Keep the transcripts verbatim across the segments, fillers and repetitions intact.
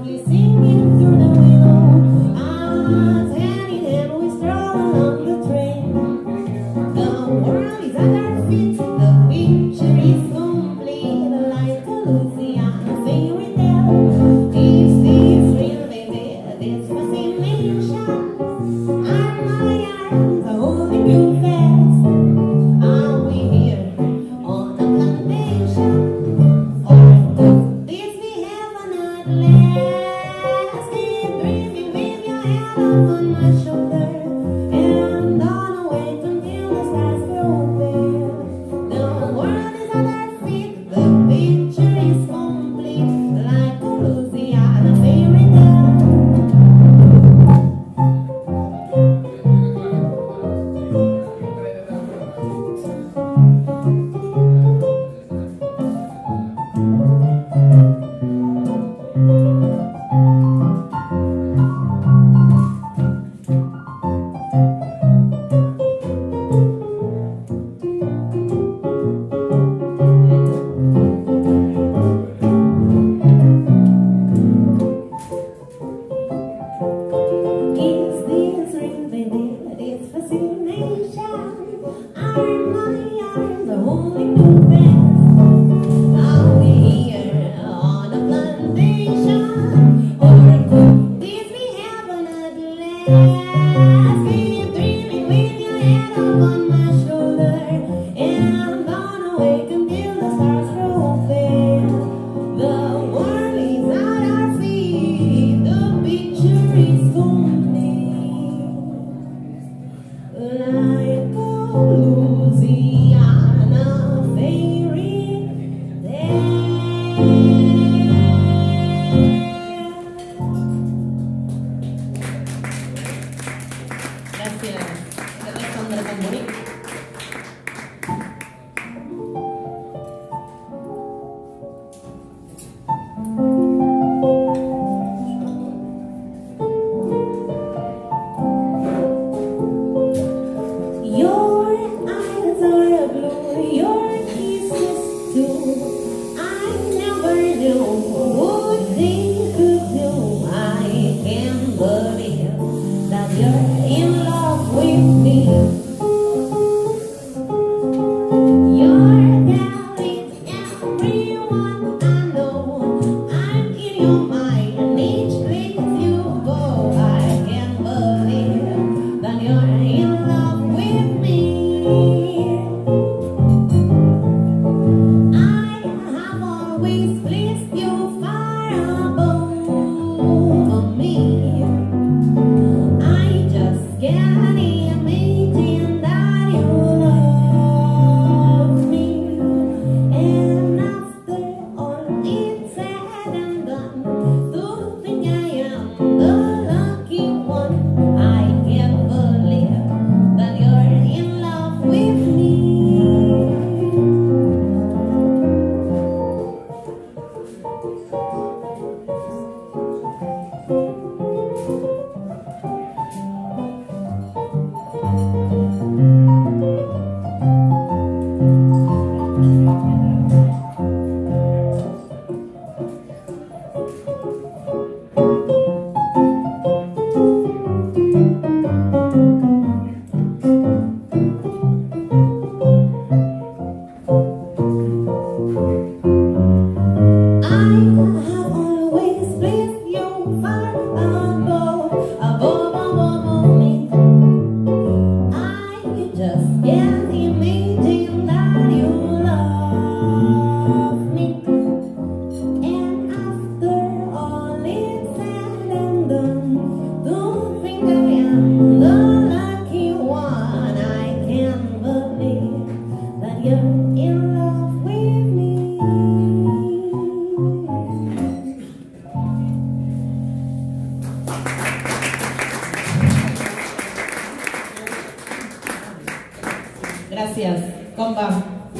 Gràcies. Com va?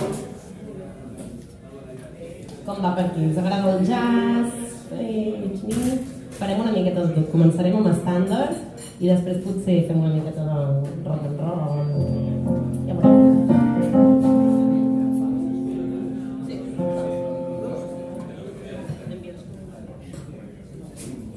Com va per aquí? Us agrada el jazz? Eh, mig nit? Farem una miqueta de tot. Començarem amb estàndards i després potser fem una miqueta de rock and roll. Ja veurem. Sí.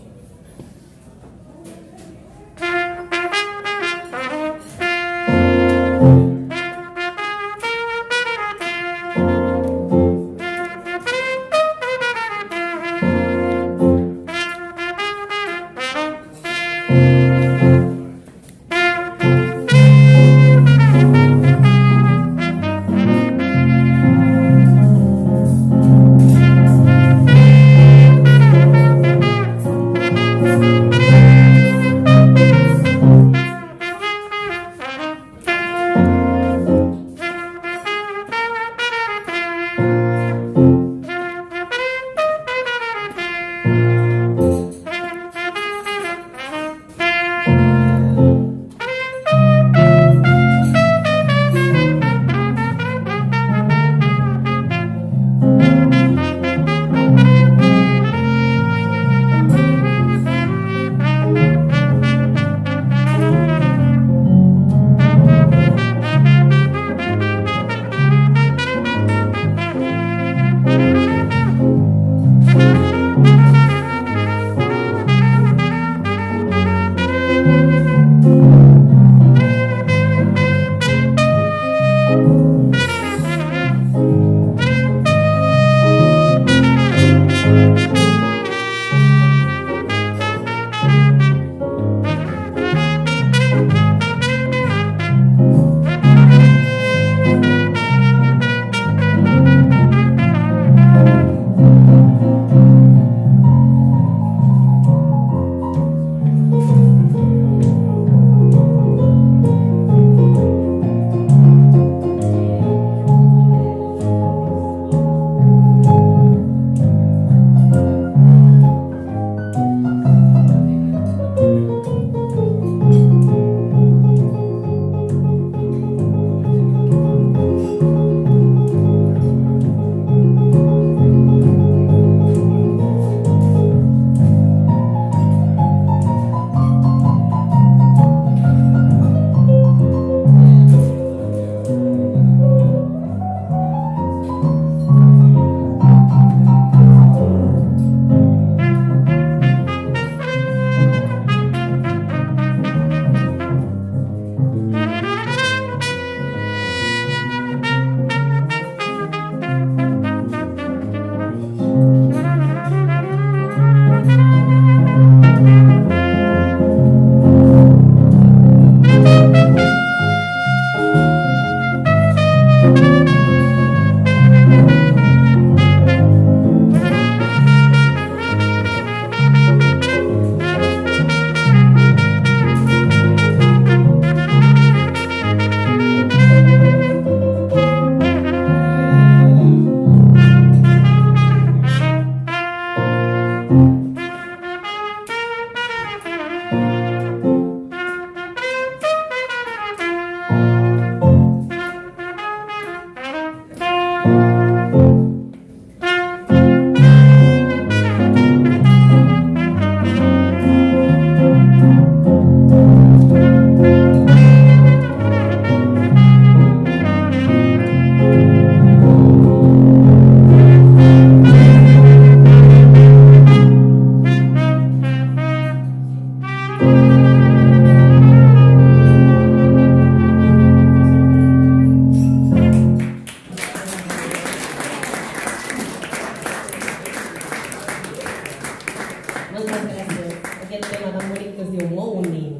Moltes gràcies. Aquest tema tan bonic que es diu Morning.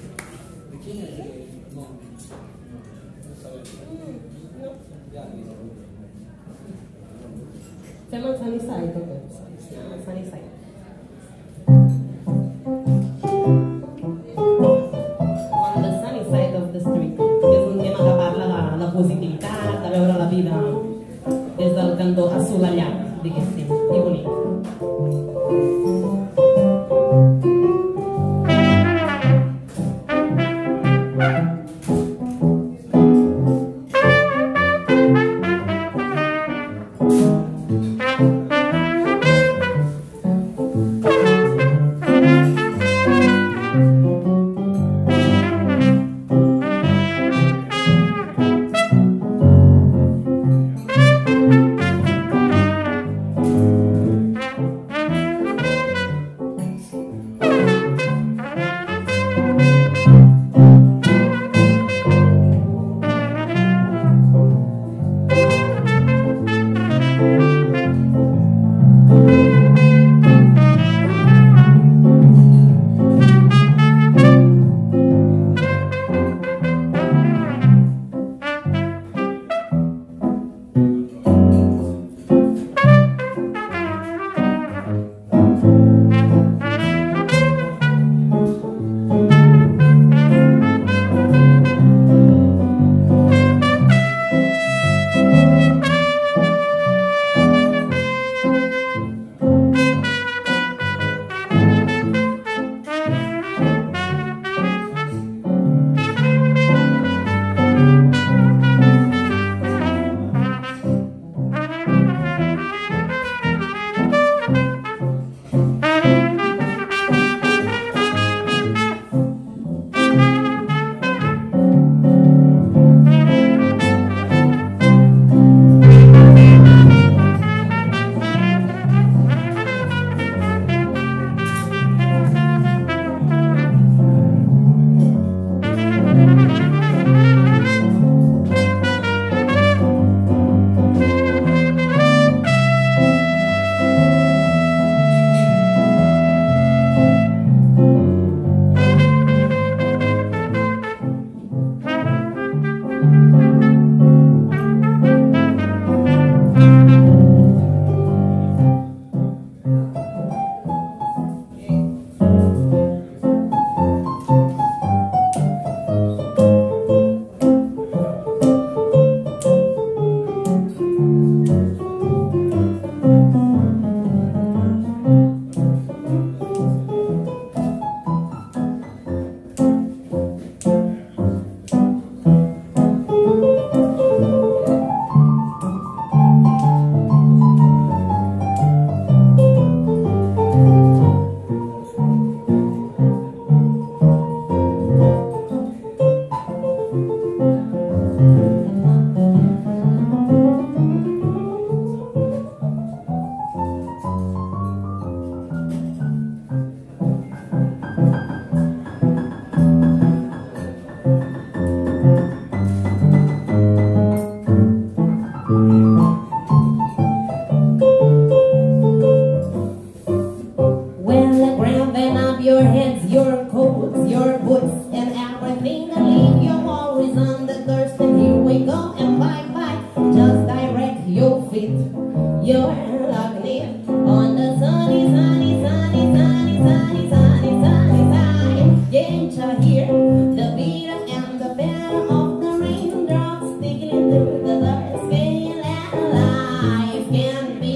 Fem el Sunny Side, o què? El Sunny Side. On the sunny side of the street, que és un tema que parla de la positivitat, de veure la vida des del cantó assolellat, diguéssim, i bonic.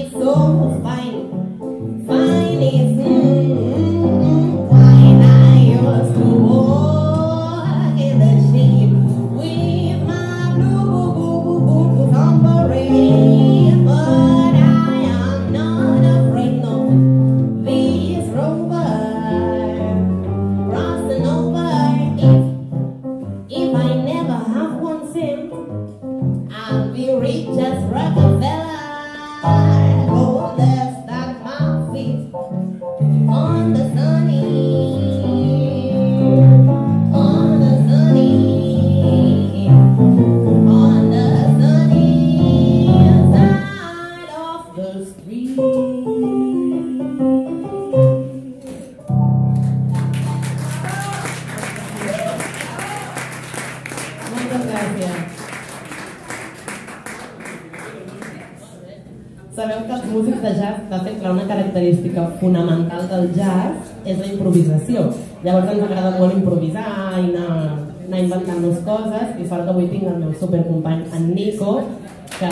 Why dins de jazz, de fet, clar, una característica fonamental del jazz és la improvisació. Llavors ens agrada molt improvisar i anar, anar inventant-nos coses, i sort que avui tinc el meu supercompany, en Nico, que,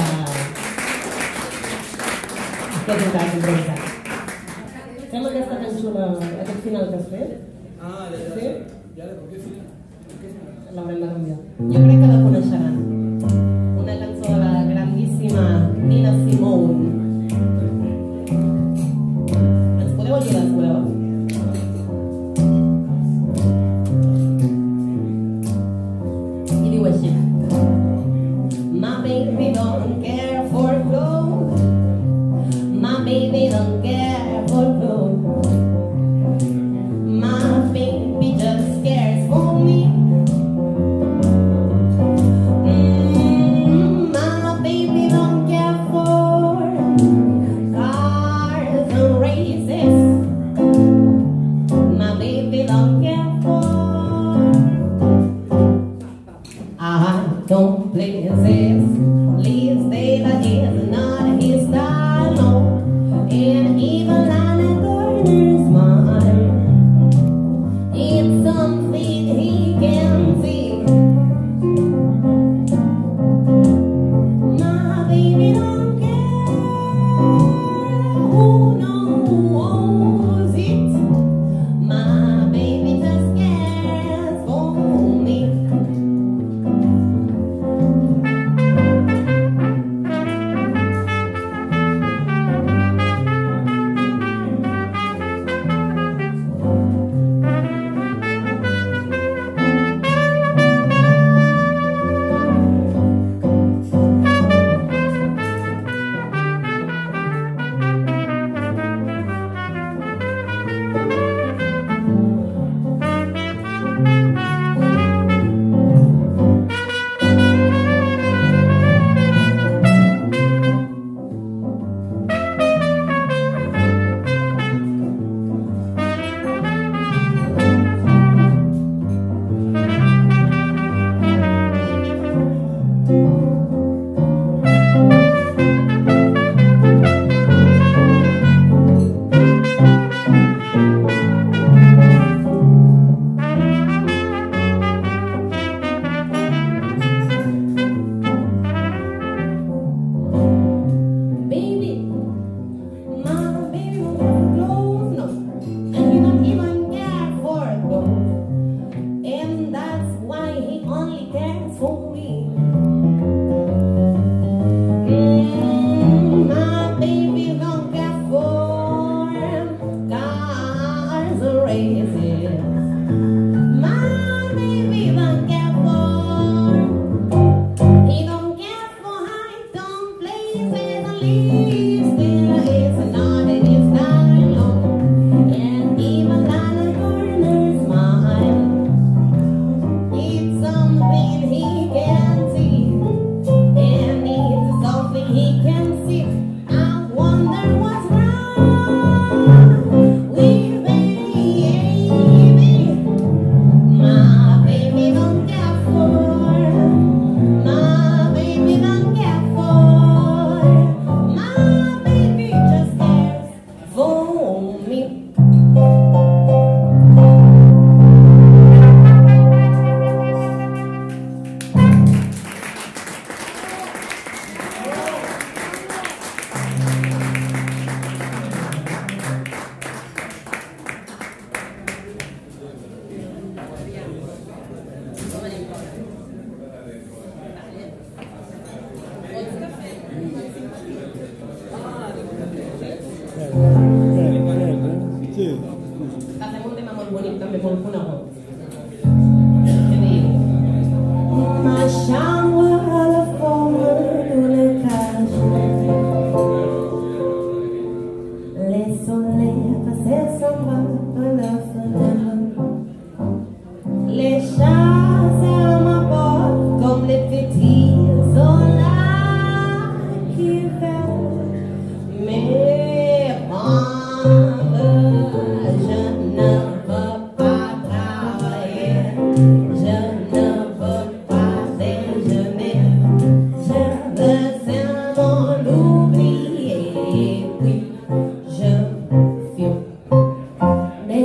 que és un cas improvisat. Fem aquesta cançó, aquest final que has fet? Ah, ja, ja, sí? Ja, per què final? L'haurem de canviar. Jo crec que la coneixeran. Una cançó de la grandíssima Nina Simone. Ens podeu ajudar, si voleu? I diu així. My baby don't care for clothes. My baby don't care for clothes. My baby just cares for me. Don't play his leaves Taylor is not his style, no. And even Lana Turner's mind, it's something he can see. My baby don't care who knows it. My baby just cares for me.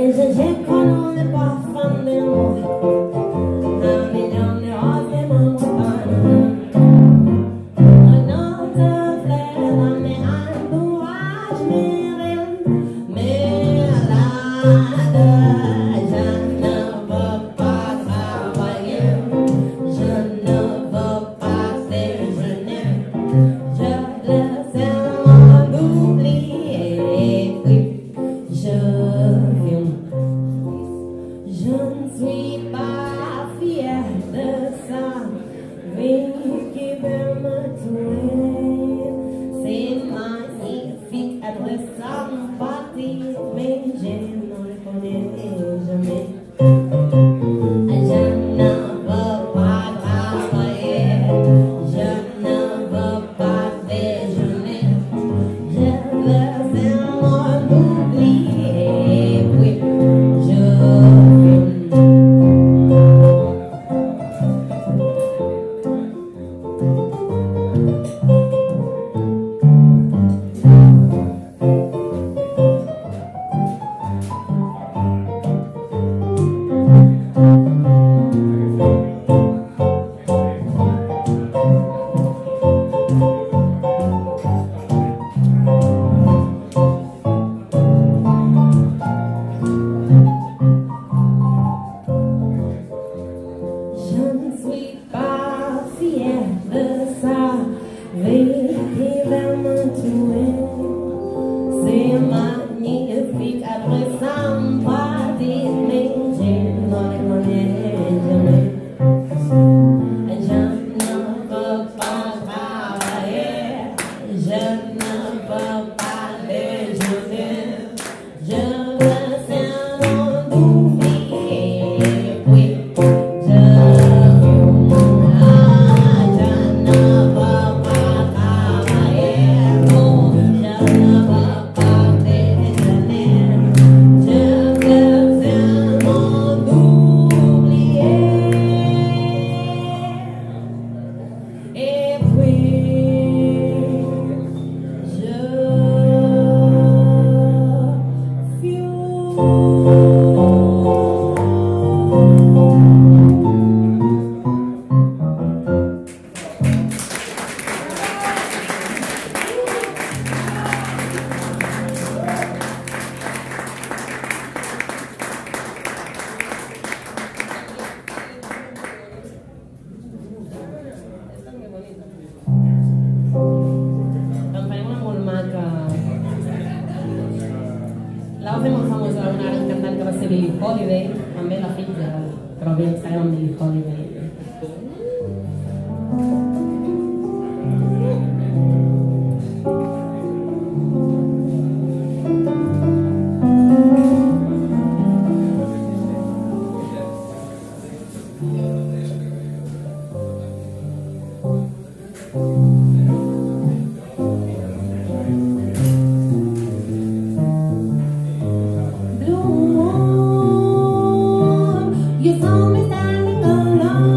You saw me standing alone.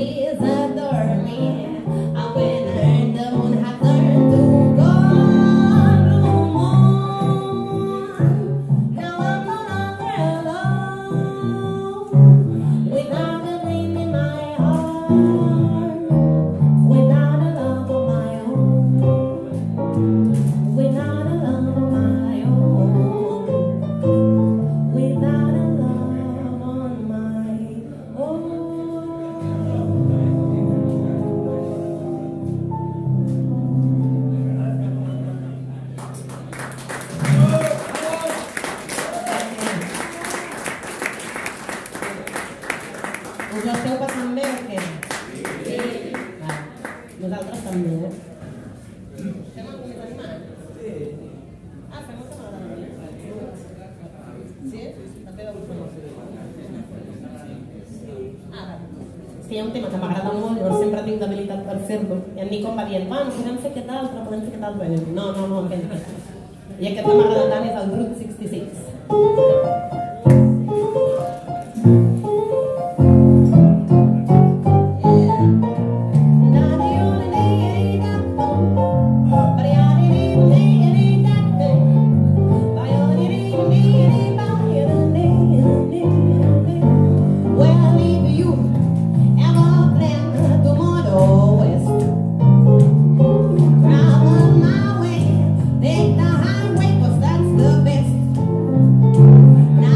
please adore me. And when I heard the moon had turned to gold blue moon, now I'm no longer alone, without a dream in my heart, without a love of my own, without a love of my own, without a love on my own. Us ho esteu passant bé o què? Sí. Va, nosaltres també, eh? Fem algun més animat? Sí. Ah, fem el que m'agrada a mi. Sí? La teva voz no. Ah, va. És que hi ha un tema que m'agrada molt, llavors sempre tinc debilitat per fer-lo. I en Nico em va dient, bueno, podem fer aquest altre, podem fer aquest altre. I jo dic, no, no, no, aquest, aquest. I aquest que m'agrada tant és el Route seixanta-sis. Now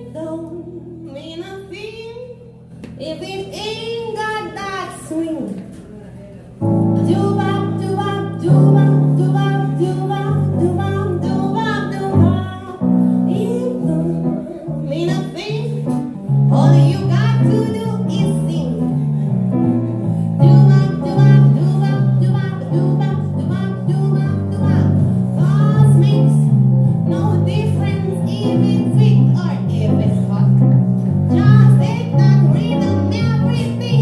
it don't mean a thing if it ain't got that swing. Do-bop, do-bop, do-bop, do-bop, do-bop, do-bop, do-bop, do-bop. It don't mean a thing. All you got to do is sing. Do-bop, do-bop, do-bop, do-bop, do-bop, do-bop, do-bop, do-bop. Cause makes no difference if it's sweet or if it's hot. Just take that rhythm, everything.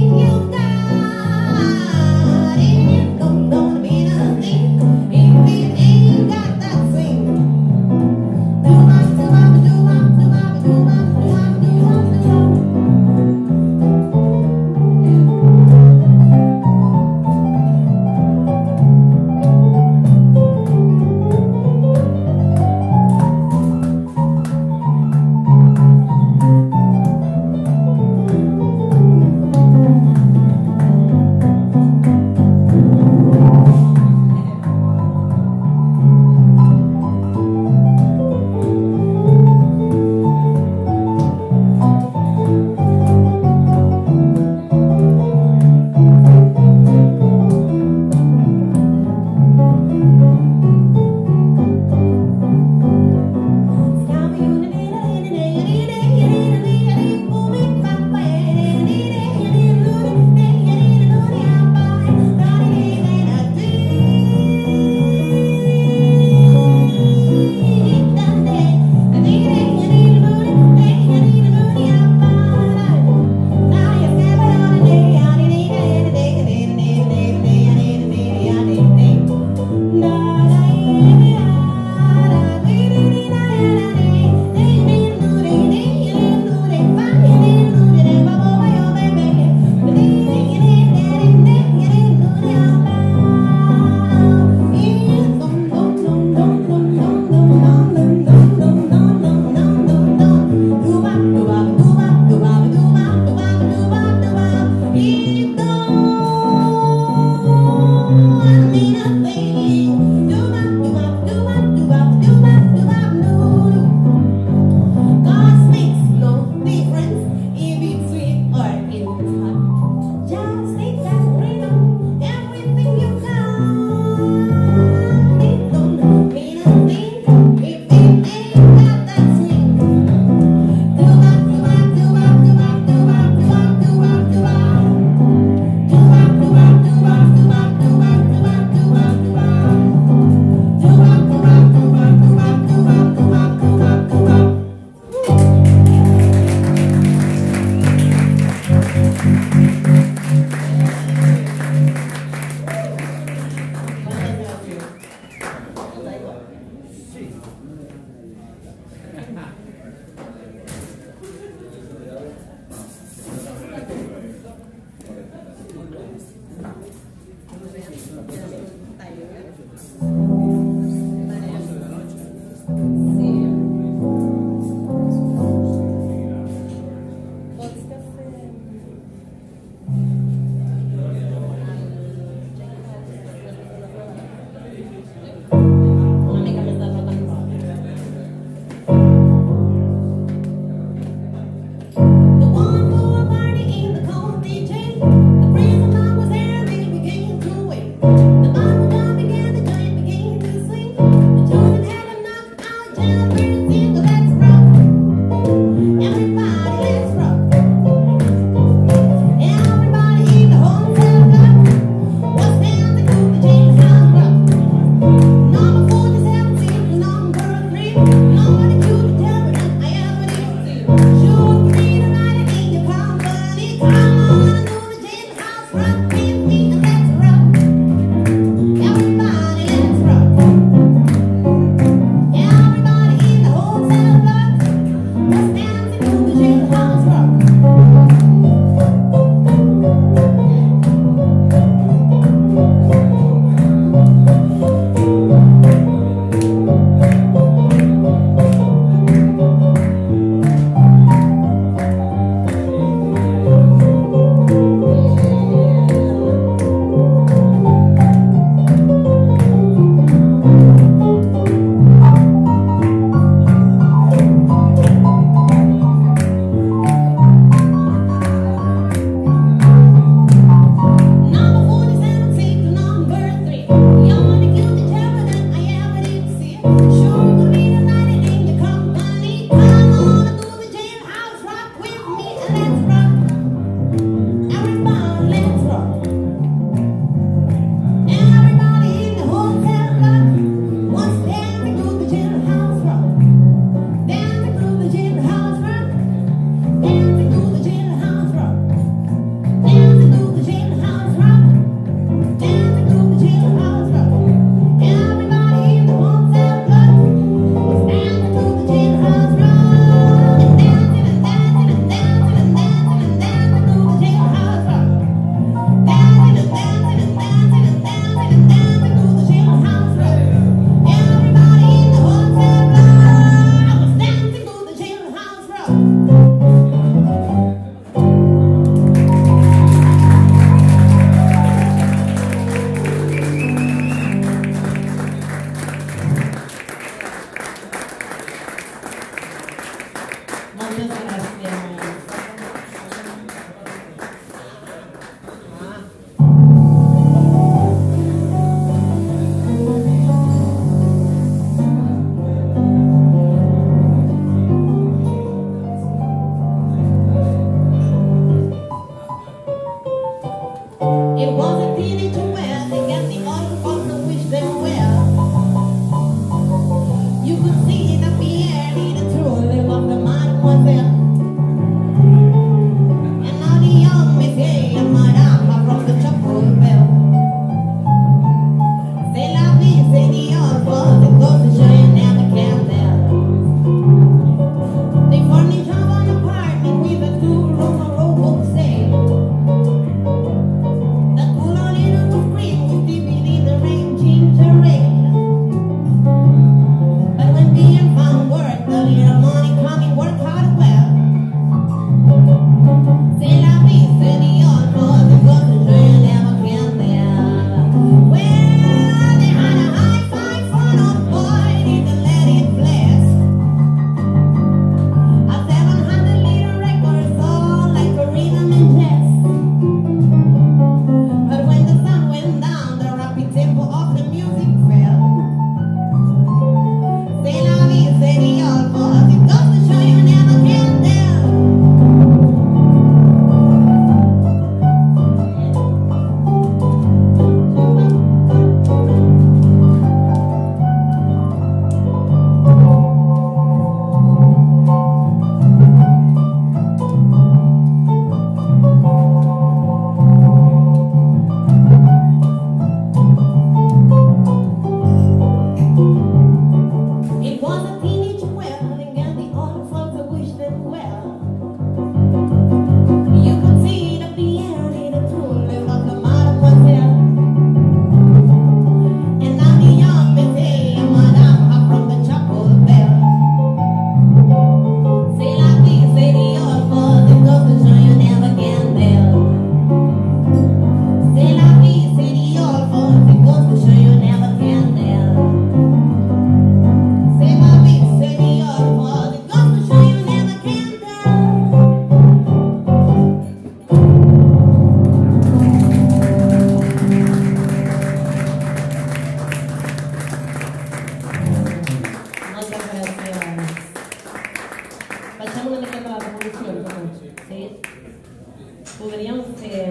Podríem fer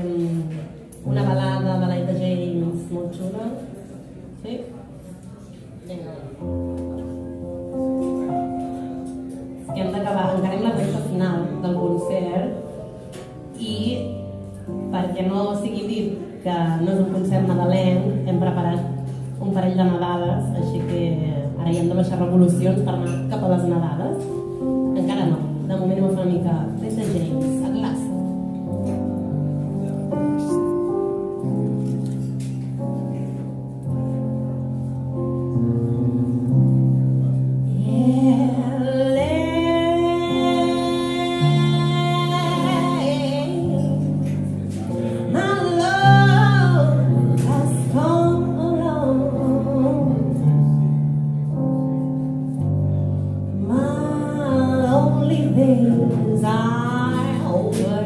una balada de l'Ida James molt xula? Sí? Vinga. És que hem d'acabar, encarem la recta final del concert i perquè no sigui dit que no és un concert nadalenc, hem preparat un parell de nadades, així que ara ja hem de baixar revolucions per anar cap a les nadades. Encara no, de moment hem fet una mica d'Ida James, a classe. Days are over.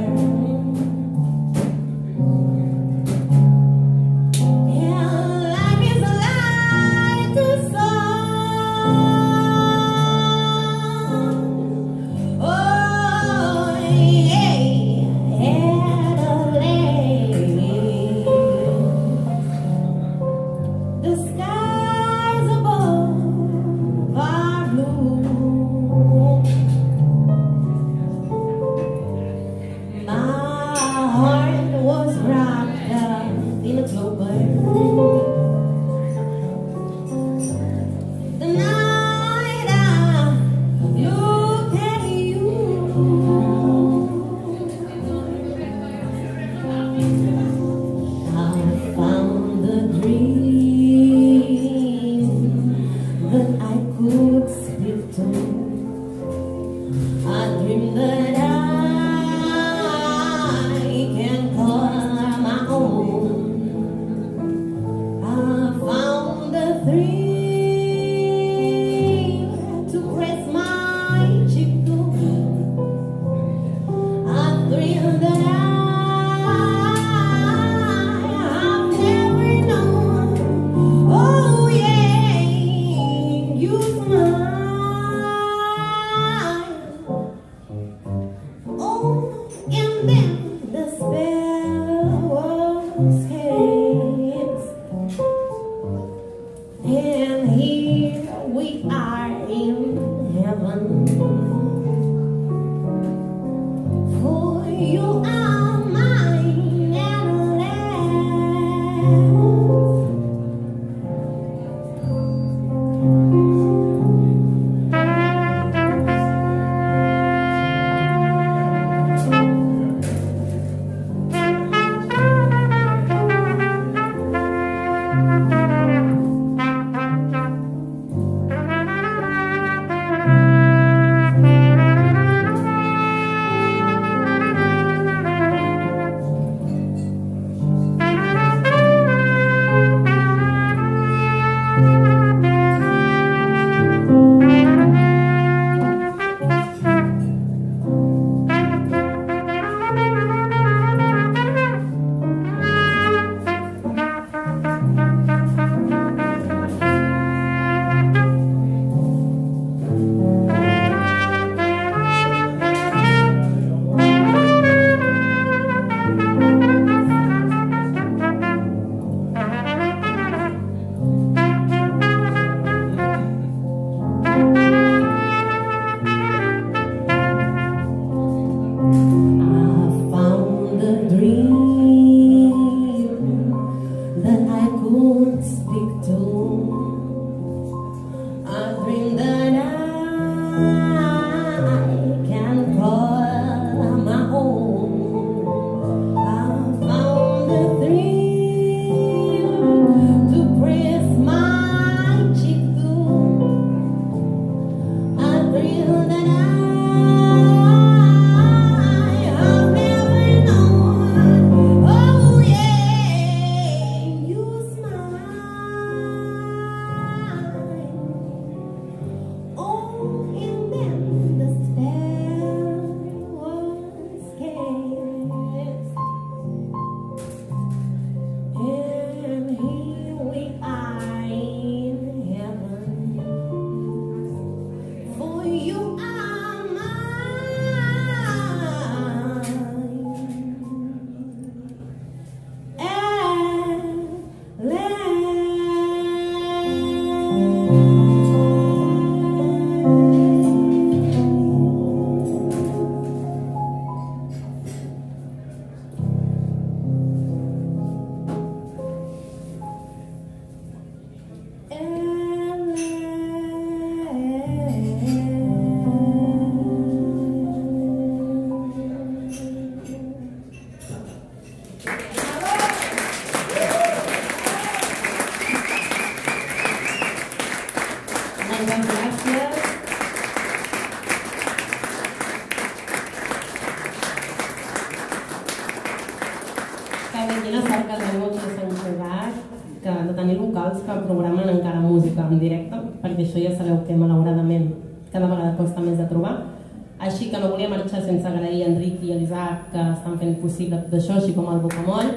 Quina sort que tenim aquí a Sant Cugat, que de tenir locals que programen encara música en directe, perquè això ja sabeu que malauradament cada vegada costa més de trobar. Així que no volia marxar sense agrair a Enric i a l'Isaac que estan fent possible tot això, així com el Bocamoll.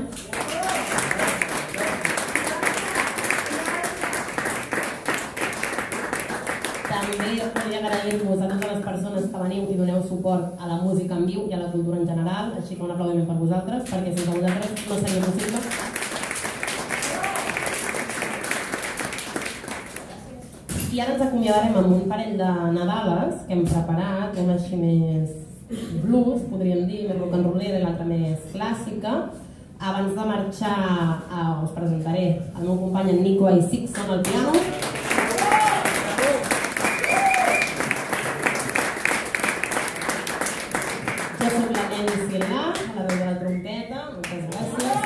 També volia agrair-vos a totes les persones que veniu i doneu suport a la música en viu i a la cultura en general, així que un aplaudiment per vosaltres, perquè sense vosaltres no seria possible. I ara ens acomiadarem amb un parell de Nadales que hem preparat, una així més blues, podríem dir, més rock and rollera i l'altra més clàssica. Abans de marxar us presentaré el meu company en Nico Aisixon al piano. Jo soc la Nelly Silà, a la veu de la trompeta, moltes gràcies.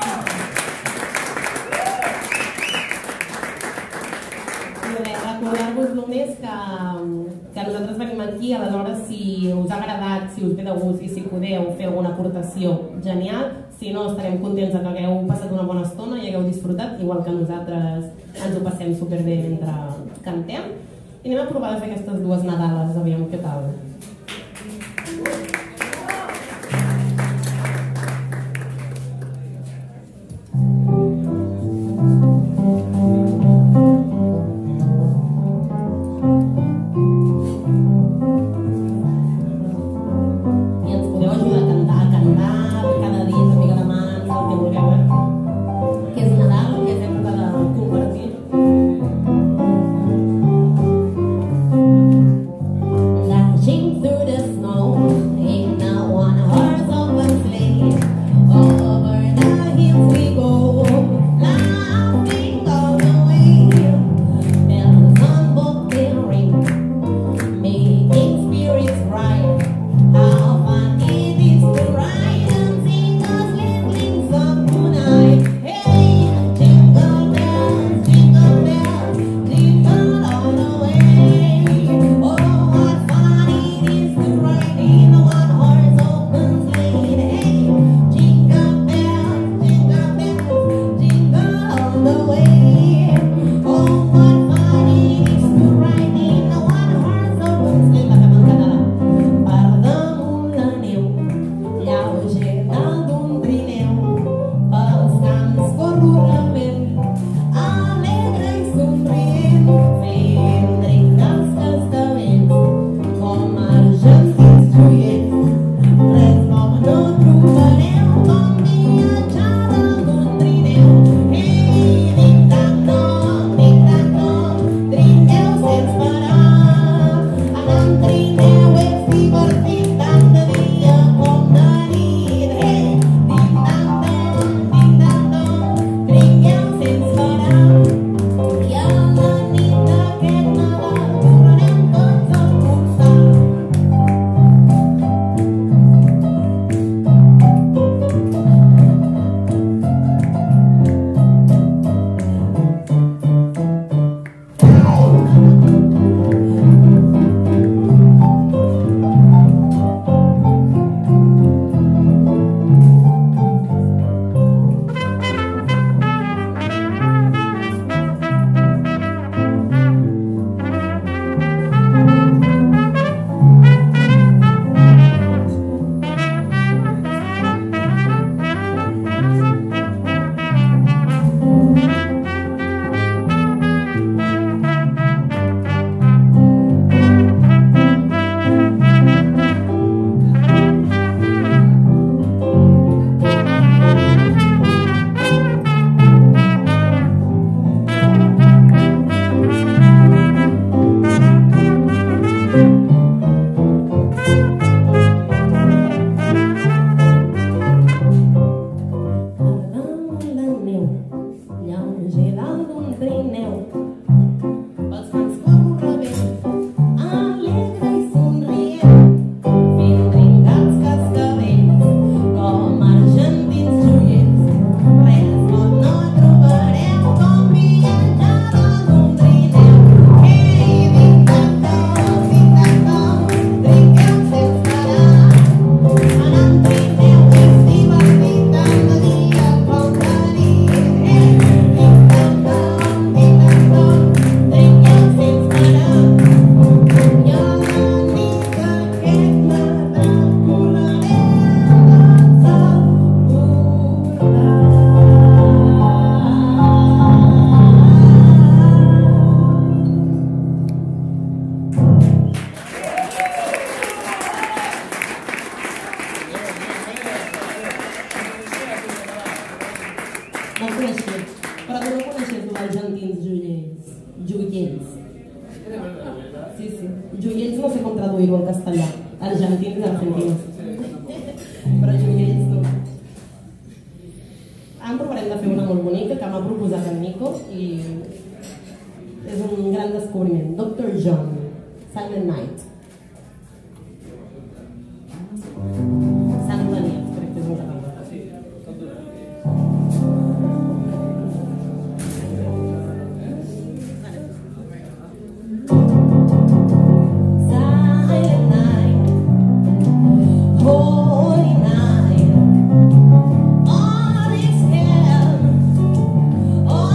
Recordar-vos només que, que nosaltres venim aquí, aleshores si us ha agradat, si us ve de gust i si podeu fer alguna aportació, genial. Si no, estarem contents que hagueu passat una bona estona i hagueu disfrutat, igual que nosaltres ens ho passem superbé mentre cantem. I anem a provar de fer aquestes dues Nadales, aviam què tal. Gente coneixies, però tu no coneixies el dels gentins joiells. Joiells. Sí, sí. Joiells no sé com traduir-ho al castellà. Argentins, argentinos. Però joiells no. Ara provarem de fer una molt bonica que m'ha proposat en Nico i és un gran descobriment. doctor John, Silent Night. Sant de nit, crec que és un català.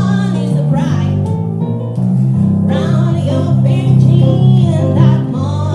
Round your pinky and that morning.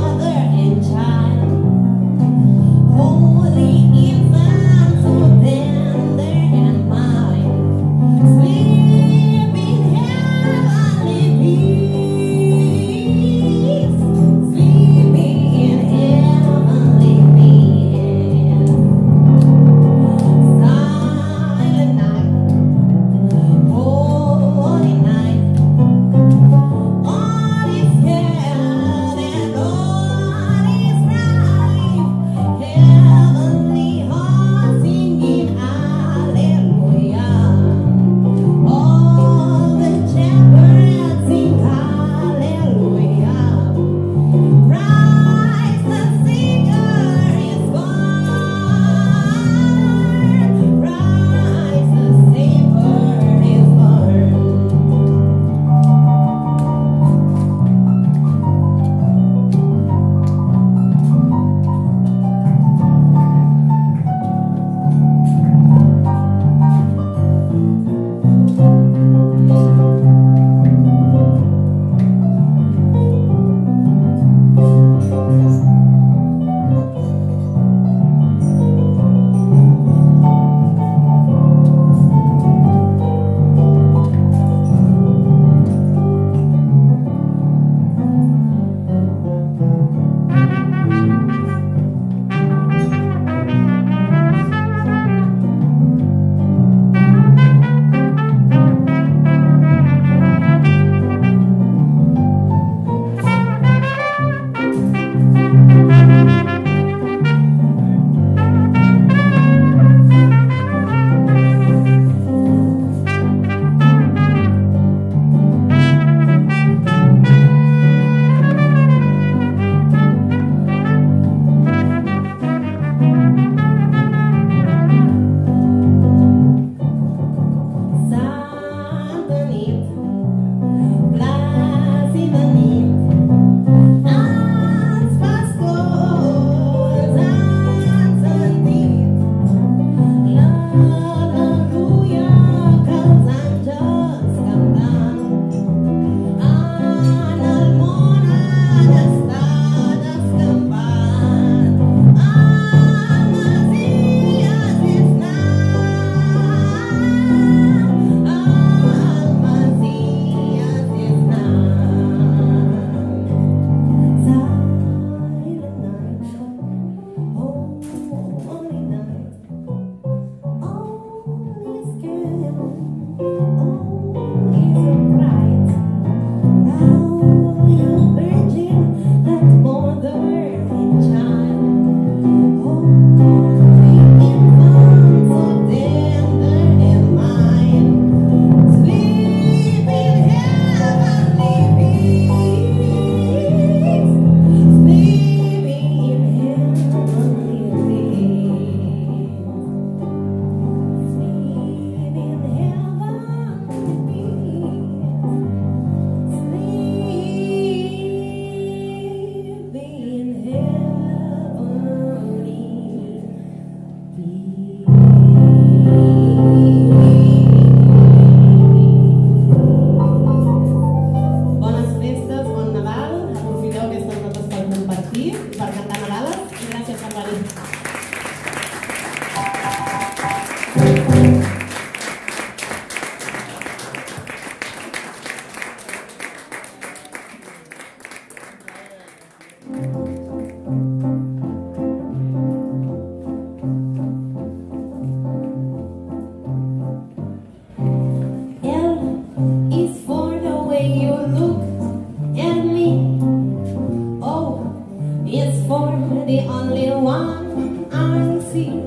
one I see.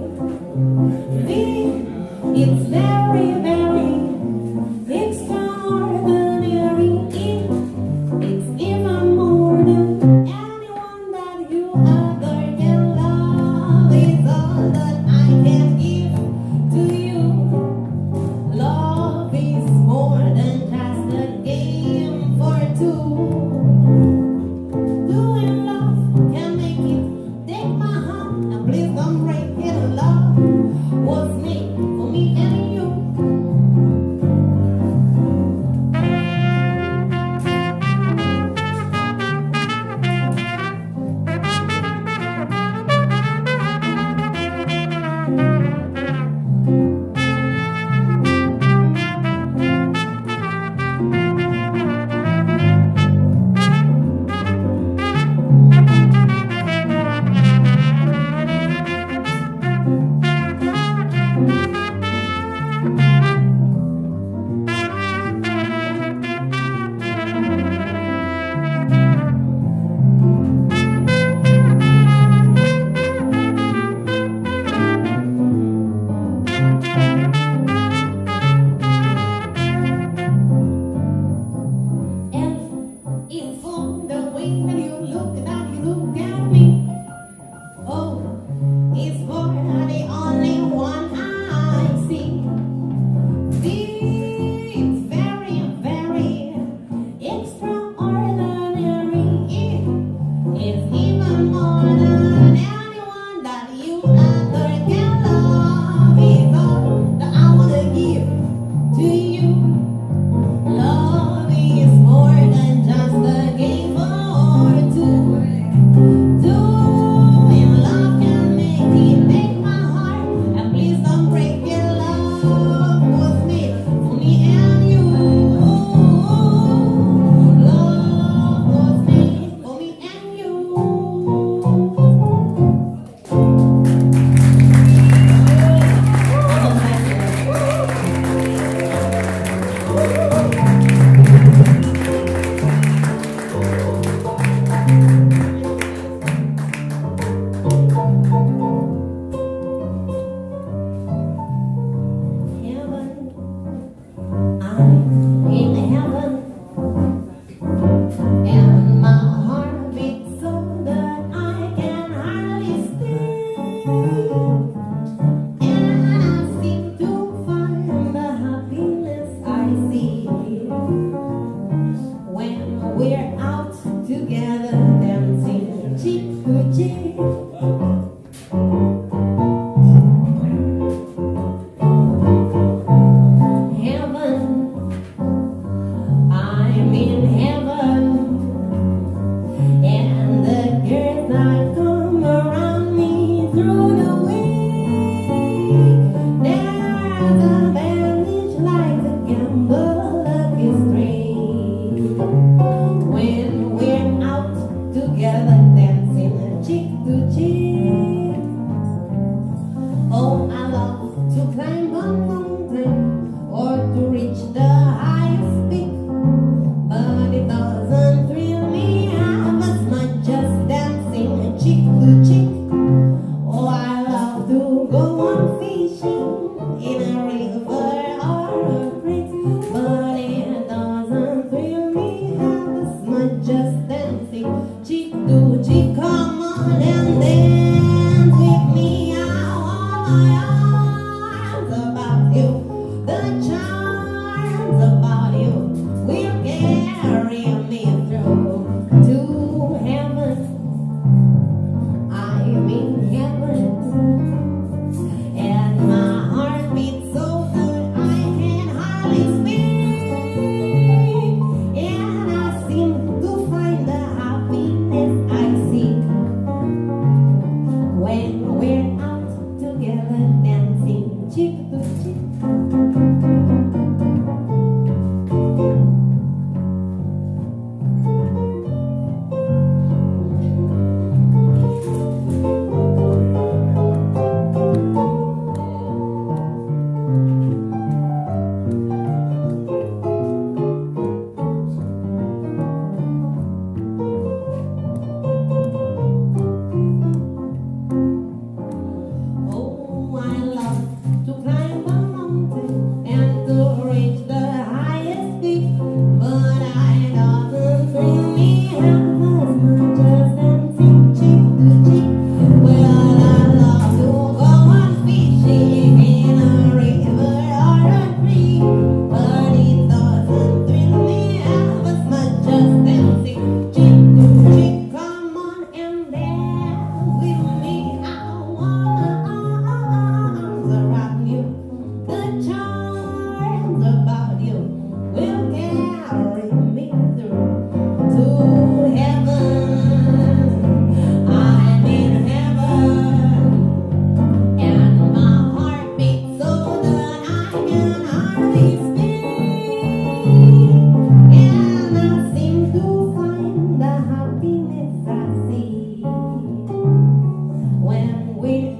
It's very, very extraordinary. It's even more than anyone that you ever can love. It's all that I can give to you. Love is more than just a game for two. Doing love can make it. Take my hand and please don't break it. Love was made for me and you. We